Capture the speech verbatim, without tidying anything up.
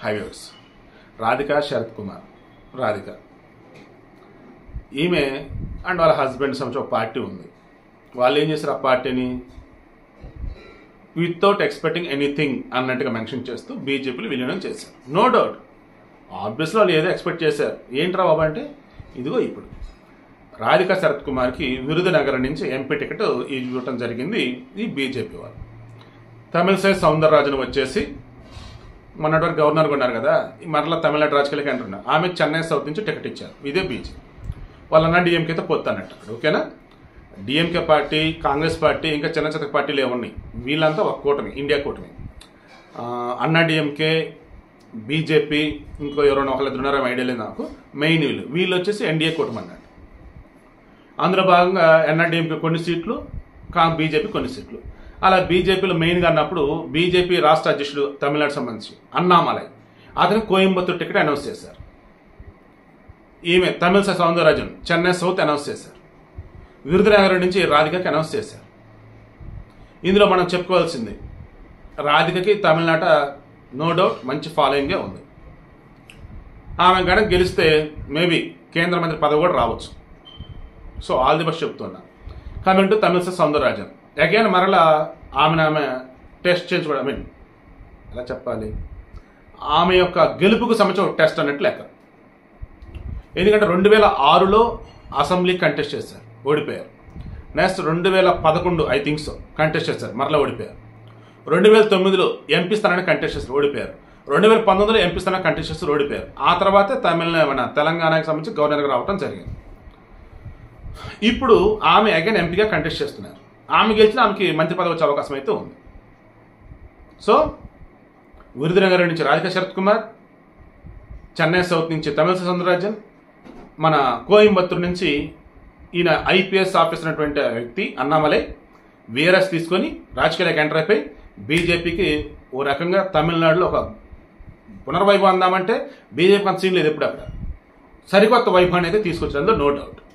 Highways Radhika Sarath Kumar Radhika ఈమె and వాళ్ళ husband సంబంధించి ఒక పార్టీ ఉంది. వాళ్ళు ఏం చేశారు, ఆ పార్టీని వితౌట్ ఎక్స్పెక్టింగ్ ఎనీథింగ్ అన్నట్టుగా మెన్షన్ చేస్తూ బీజేపీలో విలీనం చేశారు. నో డౌట్ ఆబ్వియస్లీ వాళ్ళు ఏదో ఎక్స్పెక్ట్ చేశారు. ఏంట్రా బాబు అంటే ఇదిగో ఇప్పుడు రాధిక శరత్ కుమార్కి విరుదునగర్ నుంచి ఎంపీ టికెట్ ఇవ్వటం జరిగింది ఈ బీజేపీ వాళ్ళు. తమిళసై సౌందరరాజన్ వచ్చేసి మొన్నటి వరకు గవర్నర్గా ఉన్నారు కదా, మరలా తమిళనాడు రాజకీయాలకి అంటున్నారు. ఆమె చెన్నై సౌత్ నుంచి టికెట్ ఇచ్చారు. ఇదే బీజేపీ వాళ్ళన్నా డిఎంకేతో పొత్తన్నట్టు అక్కడ. ఓకేనా, డిఎంకే పార్టీ, కాంగ్రెస్ పార్టీ, ఇంకా చిన్న చిన్న పార్టీలు ఏమున్నాయి, వీళ్ళంతా ఒక కూటమి, ఇండియా కూటమి. అన్నా డిఎంకే, బీజేపీ, ఇంకో ఎవరైనా ఒకళ్ళు ఉన్నారో ఐడియా లేదు నాకు, మెయిన్ వీళ్ళు వీళ్ళు వచ్చేసి ఎన్డీఏ కూటమి అన్నట్టు. అందులో భాగంగా ఎన్ఆర్డీఎంకే కొన్ని సీట్లు, కా బీజేపీ కొన్ని సీట్లు. అలా బీజేపీలో మెయిన్గా అన్నప్పుడు బీజేపీ రాష్ట్ర అధ్యక్షుడు తమిళనాడు సంబంధించి అన్నామలై అతను కోయంబత్తూరు టికెట్ అనౌన్స్ చేశారు. ఈమె తమిళసై సౌందరరాజన్ చెన్నై సౌత్ అనౌన్స్ చేశారు. విరుదునగర్ నుంచి రాధికకి అనౌన్స్ చేశారు. ఇందులో మనం చెప్పుకోవాల్సింది రాధికకి తమిళనాట నో డౌట్ మంచి ఫాలోయింగే ఉంది. ఆమె గనక గెలిస్తే మేబీ కేంద్ర మంత్రి పదవి కూడా రావచ్చు. సో ఆల్ ది బెస్ట్ చెప్తున్నా. Coming to Tamilisai Soundararajan again మరలా ఆమెను ఆమె టెస్ట్ చేయించుకోవడం, ఐ మీన్ ఎలా చెప్పాలి, ఆమె యొక్క గెలుపుకు సంబంధించిన ఒక టెస్ట్ అన్నట్టు లెక్క. ఎందుకంటే రెండు వేల ఆరులో అసెంబ్లీ కంటెస్ట్ చేశారు, ఓడిపోయారు. నెక్స్ట్ రెండు వేల పదకొండు ఐ థింక్ సో కంటెస్ట్ చేశారు, మరలా ఓడిపోయారు. రెండు వేల తొమ్మిదిలో ఎంపీ స్థానాన్ని కంటెస్ట్ చేస్తారు, ఓడిపోయారు. రెండు వేల పంతొమ్మిదిలో ఎంపీ స్థానాన్ని కంటెస్ట్ చేస్తారు, ఓడిపోయారు. ఆ తర్వాత తమిళ మన తెలంగాణకి సంబంధించి గవర్నర్గా రావడం జరిగింది. ఇప్పుడు ఆమె అగైన్ ఎంపీగా కంటెస్ట్ చేస్తున్నారు. ఆమె గెలిచిన ఆమెకి మంత్రి పదవి వచ్చే అవకాశం అయితే ఉంది. సో విరుదునగర్ నుంచి రాధిక శరత్ కుమార్, చెన్నై సౌత్ నుంచి తమిళసై సౌందరరాజన్, మన కోయంబత్తూరు నుంచి ఈయన ఐపీఎస్ ఆఫీసర్ అయినటువంటి వ్యక్తి అన్నామలై వీఆర్ఎస్ తీసుకొని రాజకీయాలకు ఎంటర్ అయిపోయి బీజేపీకి ఓ రకంగా తమిళనాడులో ఒక పునర్వైభవం అందామంటే బీజేపీ అంత సీన్ లేదు. ఎప్పుడు అక్కడ సరికొత్త వైభవాన్ని అయితే తీసుకొచ్చేందులో నో డౌట్.